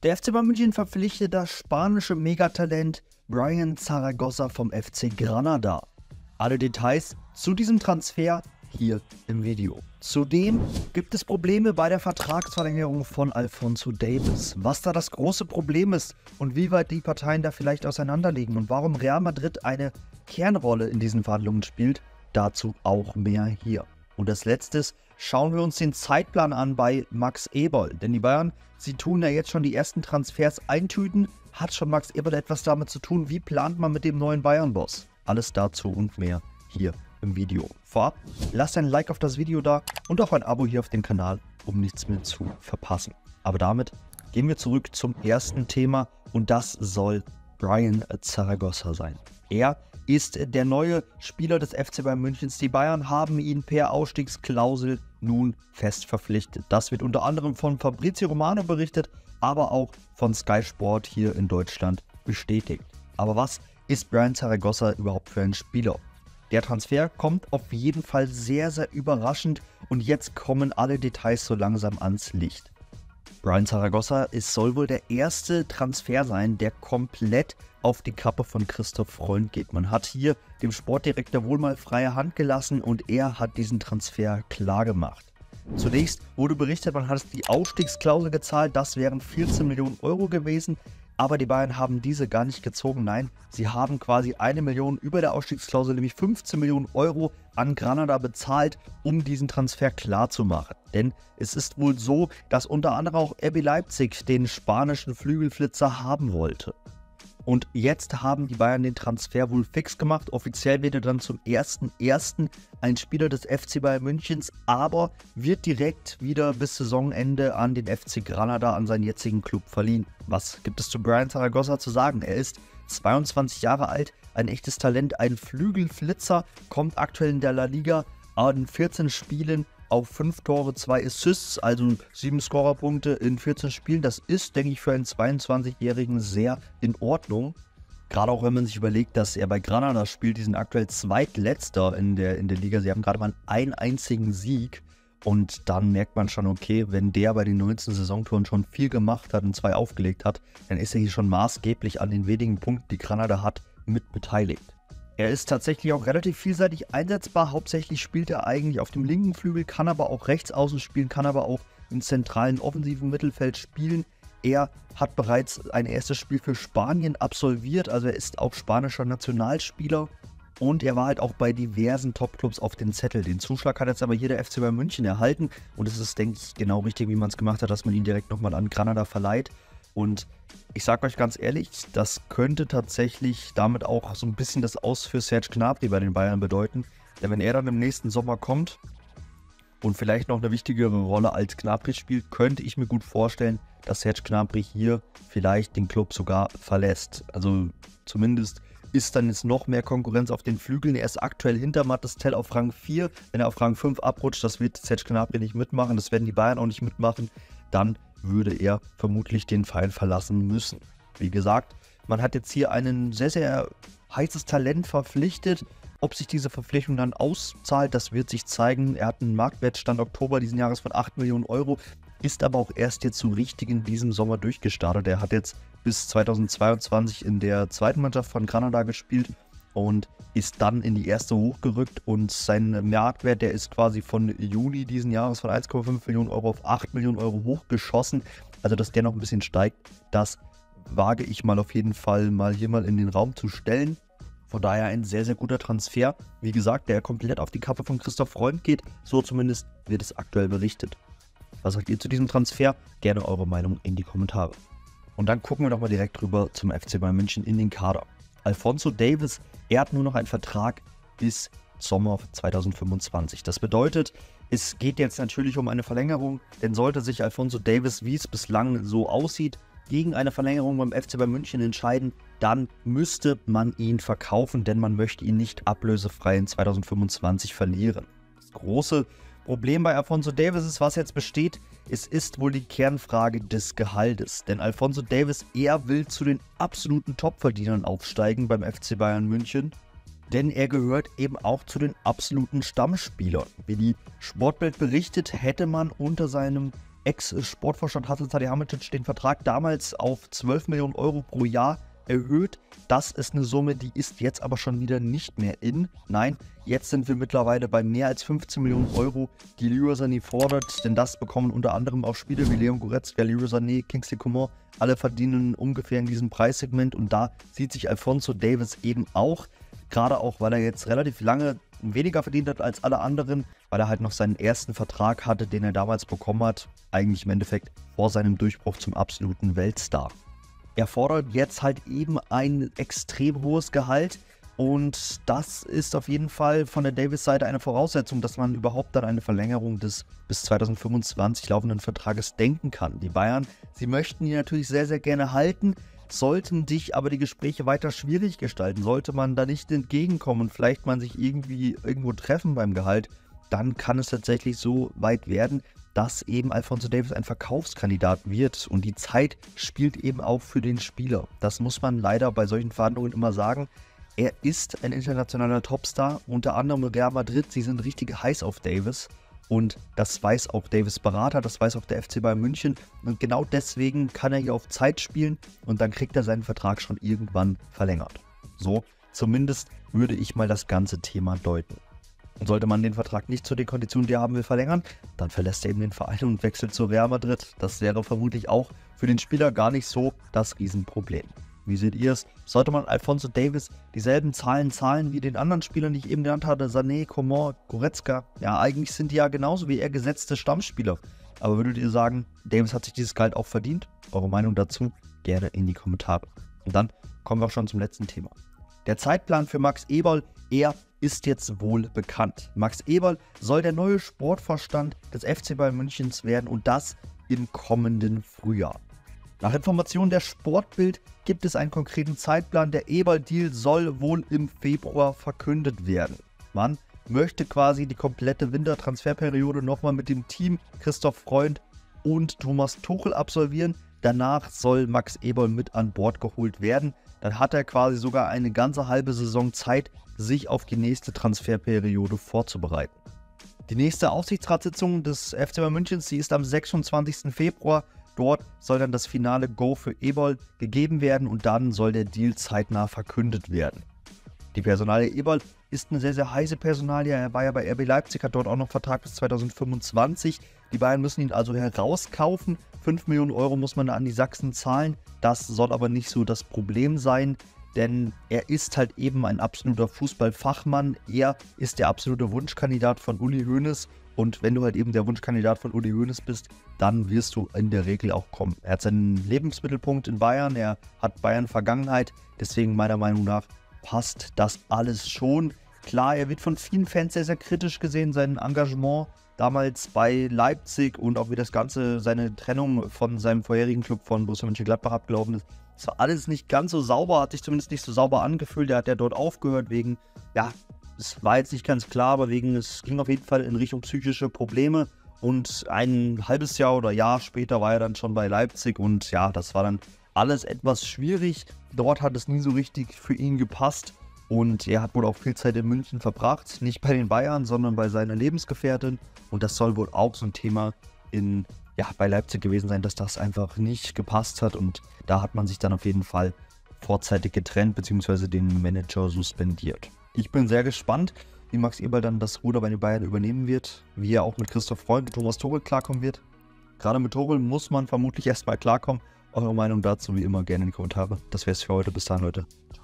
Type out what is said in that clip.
Der FC Bayern München verpflichtet das spanische Megatalent Brian Zaragoza vom FC Granada. Alle Details zu diesem Transfer hier im Video. Zudem gibt es Probleme bei der Vertragsverlängerung von Alphonso Davies. Was da das große Problem ist und wie weit die Parteien da vielleicht auseinanderliegen und warum Real Madrid eine Kernrolle in diesen Verhandlungen spielt, dazu auch mehr hier. Und als letztes schauen wir uns den Zeitplan an bei Max Eberl. Denn die Bayern, sie tun ja jetzt schon die ersten Transfers eintüten. Hat schon Max Eberl etwas damit zu tun? Wie plant man mit dem neuen Bayern-Boss? Alles dazu und mehr hier im Video. Vorab, lasst ein Like auf das Video da und auch ein Abo hier auf dem Kanal, um nichts mehr zu verpassen. Aber damit gehen wir zurück zum ersten Thema und das soll Brian Zaragoza sein. Er ist der neue Spieler des FC Bayern Münchens. Die Bayern haben ihn per Ausstiegsklausel nun fest verpflichtet. Das wird unter anderem von Fabrizio Romano berichtet, aber auch von Sky Sport hier in Deutschland bestätigt. Aber was ist Brian Zaragoza überhaupt für ein Spieler? Der Transfer kommt auf jeden Fall sehr, sehr überraschend und jetzt kommen alle Details so langsam ans Licht. Brian Zaragoza soll wohl der erste Transfer sein, der komplett auf die Kappe von Christoph Freund geht. Man hat hier dem Sportdirektor wohl mal freie Hand gelassen und er hat diesen Transfer klar gemacht. Zunächst wurde berichtet, man hat die Ausstiegsklausel gezahlt, das wären 14 Millionen Euro gewesen. Aber die Bayern haben diese gar nicht gezogen. Nein, sie haben quasi 1 Million über der Ausstiegsklausel, nämlich 15 Millionen Euro an Granada bezahlt, um diesen Transfer klar zu machen. Denn es ist wohl so, dass unter anderem auch RB Leipzig den spanischen Flügelflitzer haben wollte. Und jetzt haben die Bayern den Transfer wohl fix gemacht. Offiziell wird er dann zum 1.1. ein Spieler des FC Bayern Münchens, aber wird direkt wieder bis Saisonende an den FC Granada, an seinen jetzigen Club verliehen. Was gibt es zu Brian Zaragoza zu sagen? Er ist 22 Jahre alt, ein echtes Talent, ein Flügelflitzer, kommt aktuell in der La Liga an 14 Spielen auf 5 Tore, 2 Assists, also 7 Scorerpunkte in 14 Spielen. Das ist, denke ich, für einen 22-Jährigen sehr in Ordnung. Gerade auch wenn man sich überlegt, dass er bei Granada spielt, die sind aktuell zweitletzter in der Liga. Sie haben gerade mal einen einzigen Sieg. Und dann merkt man schon, okay, wenn der bei den 19 Saisontoren schon viel gemacht hat und 2 aufgelegt hat, dann ist er hier schon maßgeblich an den wenigen Punkten, die Granada hat, mit beteiligt. Er ist tatsächlich auch relativ vielseitig einsetzbar. Hauptsächlich spielt er eigentlich auf dem linken Flügel, kann aber auch rechts außen spielen, kann aber auch im zentralen offensiven Mittelfeld spielen. Er hat bereits ein erstes Spiel für Spanien absolviert, also er ist auch spanischer Nationalspieler. Und er war halt auch bei diversen Topclubs auf den Zettel. Den Zuschlag hat jetzt aber hier der FC Bayern München erhalten. Und es ist, denke ich, genau richtig, wie man es gemacht hat, dass man ihn direkt nochmal an Granada verleiht. Und ich sage euch ganz ehrlich, das könnte tatsächlich damit auch so ein bisschen das Aus für Serge Gnabry bei den Bayern bedeuten. Denn wenn er dann im nächsten Sommer kommt und vielleicht noch eine wichtigere Rolle als Gnabry spielt, könnte ich mir gut vorstellen, dass Serge Gnabry hier vielleicht den Club sogar verlässt. Also zumindest ist dann jetzt noch mehr Konkurrenz auf den Flügeln. Er ist aktuell hinter Mathys Tel auf Rang 4. Wenn er auf Rang 5 abrutscht, das wird Serge Gnabry nicht mitmachen, das werden die Bayern auch nicht mitmachen, dann würde er vermutlich den Verein verlassen müssen. Wie gesagt, man hat jetzt hier einen sehr, sehr heißes Talent verpflichtet. Ob sich diese Verpflichtung dann auszahlt, das wird sich zeigen. Er hat einen Marktwert Stand Oktober diesen Jahres von 8 Millionen Euro, ist aber auch erst jetzt so richtig in diesem Sommer durchgestartet. Er hat jetzt bis 2022 in der zweiten Mannschaft von Granada gespielt und ist dann in die erste hochgerückt und sein Marktwert, der ist quasi von Juni diesen Jahres von 1,5 Millionen Euro auf 8 Millionen Euro hochgeschossen. Also dass der noch ein bisschen steigt, das wage ich mal auf jeden Fall mal hier mal in den Raum zu stellen. Von daher ein sehr, sehr guter Transfer. Wie gesagt, der komplett auf die Kappe von Christoph Freund geht, so zumindest wird es aktuell berichtet. Was sagt ihr zu diesem Transfer? Gerne eure Meinung in die Kommentare. Und dann gucken wir doch mal direkt rüber zum FC Bayern München in den Kader. Alphonso Davies, er hat nur noch einen Vertrag bis Sommer 2025. Das bedeutet, es geht jetzt natürlich um eine Verlängerung, denn sollte sich Alphonso Davies, wie es bislang so aussieht, gegen eine Verlängerung beim FC Bayern München entscheiden, dann müsste man ihn verkaufen, denn man möchte ihn nicht ablösefrei in 2025 verlieren. Das große Problem bei Alphonso Davies ist, was jetzt besteht, es ist wohl die Kernfrage des Gehaltes. Denn Alphonso Davies, er will zu den absoluten Topverdienern aufsteigen beim FC Bayern München. Denn er gehört eben auch zu den absoluten Stammspielern. Wie die Sportbild berichtet, hätte man unter seinem Ex-Sportvorstand Hasan Salihamidzic den Vertrag damals auf 12 Millionen Euro pro Jahr erhöht. Das ist eine Summe, die ist jetzt aber schon wieder nicht mehr in. Nein, jetzt sind wir mittlerweile bei mehr als 15 Millionen Euro, die Leroy Sané fordert, denn das bekommen unter anderem auch Spieler wie Leon Goretzka, Leroy Sané, Kingsley Coman, alle verdienen ungefähr in diesem Preissegment und da sieht sich Alphonso Davies eben auch, gerade auch, weil er jetzt relativ lange weniger verdient hat als alle anderen, weil er halt noch seinen ersten Vertrag hatte, den er damals bekommen hat, eigentlich im Endeffekt vor seinem Durchbruch zum absoluten Weltstar. Er fordert jetzt halt eben ein extrem hohes Gehalt und das ist auf jeden Fall von der Davies-Seite eine Voraussetzung, dass man überhaupt an eine Verlängerung des bis 2025 laufenden Vertrages denken kann. Die Bayern, sie möchten ihn natürlich sehr, sehr gerne halten, sollten dich aber die Gespräche weiter schwierig gestalten, sollte man da nicht entgegenkommen und vielleicht man sich irgendwo treffen beim Gehalt, dann kann es tatsächlich so weit werden, dass eben Alphonso Davies ein Verkaufskandidat wird und die Zeit spielt eben auch für den Spieler. Das muss man leider bei solchen Verhandlungen immer sagen. Er ist ein internationaler Topstar, unter anderem Real Madrid, sie sind richtig heiß auf Davies und das weiß auch Davies Berater, das weiß auch der FC Bayern München und genau deswegen kann er hier auf Zeit spielen und dann kriegt er seinen Vertrag schon irgendwann verlängert. So, zumindest würde ich mal das ganze Thema deuten. Und sollte man den Vertrag nicht zu den Konditionen, die er haben will, verlängern, dann verlässt er eben den Verein und wechselt zu Real Madrid. Das wäre vermutlich auch für den Spieler gar nicht so das Riesenproblem. Wie seht ihr es? Sollte man Alphonso Davies dieselben Zahlen zahlen wie den anderen Spielern, die ich eben genannt hatte, Sané, Coman, Goretzka? Ja, eigentlich sind die ja genauso wie er gesetzte Stammspieler. Aber würdet ihr sagen, Davies hat sich dieses Gehalt auch verdient? Eure Meinung dazu gerne in die Kommentare. Und dann kommen wir auch schon zum letzten Thema. Der Zeitplan für Max Eberl, er ist jetzt wohl bekannt. Max Eberl soll der neue Sportvorstand des FC Bayern Münchens werden und das im kommenden Frühjahr. Nach Informationen der Sportbild gibt es einen konkreten Zeitplan. Der Eberl-Deal soll wohl im Februar verkündet werden. Man möchte quasi die komplette Wintertransferperiode nochmal mit dem Team Christoph Freund und Thomas Tuchel absolvieren. Danach soll Max Eberl mit an Bord geholt werden. Dann hat er quasi sogar eine ganze halbe Saison Zeit, sich auf die nächste Transferperiode vorzubereiten. Die nächste Aufsichtsratssitzung des FC Bayern Münchens, die ist am 26. Februar. Dort soll dann das finale Go für Eberl gegeben werden und dann soll der Deal zeitnah verkündet werden. Die Personalie Eberl ist eine sehr, sehr heiße Personalie. Er war ja bei RB Leipzig, hat dort auch noch Vertrag bis 2025. Die Bayern müssen ihn also herauskaufen. 5 Millionen Euro muss man da an die Sachsen zahlen. Das soll aber nicht so das Problem sein, denn er ist halt eben ein absoluter Fußballfachmann. Er ist der absolute Wunschkandidat von Uli Hoeneß. Und wenn du halt eben der Wunschkandidat von Uli Hoeneß bist, dann wirst du in der Regel auch kommen. Er hat seinen Lebensmittelpunkt in Bayern, er hat Bayern-Vergangenheit. Deswegen meiner Meinung nach passt das alles schon. Klar, er wird von vielen Fans sehr, sehr kritisch gesehen. Sein Engagement damals bei Leipzig und auch wie das Ganze, seine Trennung von seinem vorherigen Club von Borussia Mönchengladbach abgelaufen ist. Das war alles nicht ganz so sauber, hat sich zumindest nicht so sauber angefühlt. Er hat ja dort aufgehört wegen, ja, es war jetzt nicht ganz klar, aber es ging auf jeden Fall in Richtung psychische Probleme. Und ein halbes Jahr oder Jahr später war er dann schon bei Leipzig und ja, das war dann alles etwas schwierig. Dort hat es nie so richtig für ihn gepasst und er hat wohl auch viel Zeit in München verbracht. Nicht bei den Bayern, sondern bei seiner Lebensgefährtin. Und das soll wohl auch so ein Thema bei Leipzig gewesen sein, dass das einfach nicht gepasst hat. Und da hat man sich dann auf jeden Fall vorzeitig getrennt bzw. den Manager suspendiert. Ich bin sehr gespannt, wie Max Eberl dann das Ruder bei den Bayern übernehmen wird, wie er auch mit Christoph Freund und Thomas Tuchel klarkommen wird. Gerade mit Tuchel muss man vermutlich erstmal klarkommen. Eure Meinung dazu wie immer gerne in die Kommentare. Das wäre es für heute. Bis dann, Leute. Ciao.